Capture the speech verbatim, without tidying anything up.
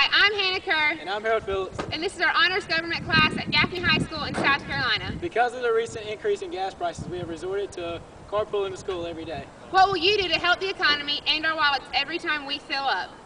Hi, I'm Hannah Kerr. And I'm Harold Phillips. And this is our honors government class at Gaffney High School in South Carolina. Because of the recent increase in gas prices, we have resorted to carpooling to school every day. What will you do to help the economy and our wallets every time we fill up?